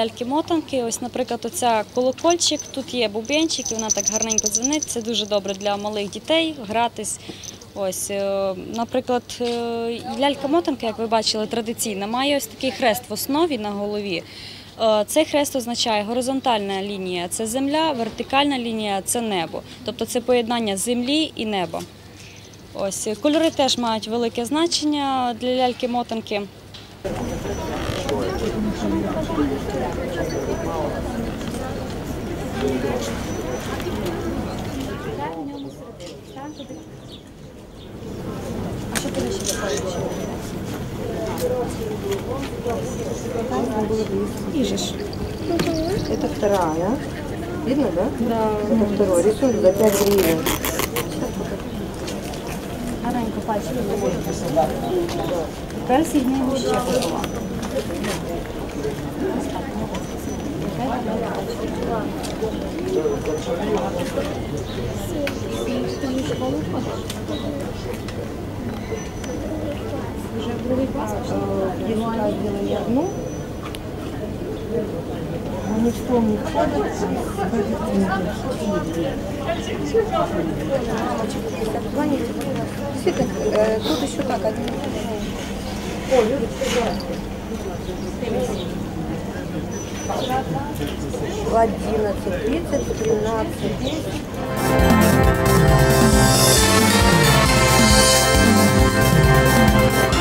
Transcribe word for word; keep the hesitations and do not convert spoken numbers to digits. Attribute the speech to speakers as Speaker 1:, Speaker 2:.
Speaker 1: ляльки-мотанки. Ось, наприклад, оця колокольчик, тут є бубенчик, і вона так гарненько дзвенить. Це дуже добре для малих дітей гратись. Ось, наприклад, лялька-мотанка, як ви бачили, традиційна, має ось такий хрест в основі на голові. Цей хрест означає горизонтальна лінія – це земля, вертикальна лінія – це небо. Тобто це поєднання землі і неба. Ось, кольори теж мають велике значення для ляльки-мотанки. А що ти ще доходиш? Ижешь.
Speaker 2: Это вторая. Видно, да?
Speaker 1: Да.
Speaker 2: Это второй. Рисунок за пять гривен.
Speaker 1: Гарненько пальчики. Тепер зігнемо ще пополам. Вже в другий клас пішли?
Speaker 2: Я сюда сделала одну. Они в том не входят. Действительно, тут еще как один. О, одиннадцать, тридцать, тринадцать.
Speaker 3: We'll be right back.